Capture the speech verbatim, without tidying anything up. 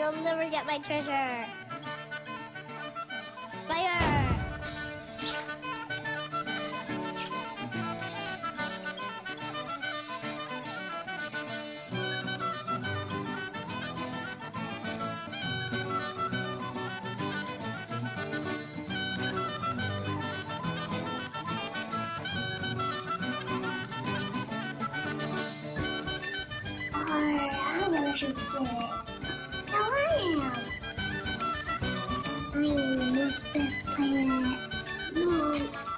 You'll never get my treasure. Fire! I never should get it. Now I am. I'm the most best pirate.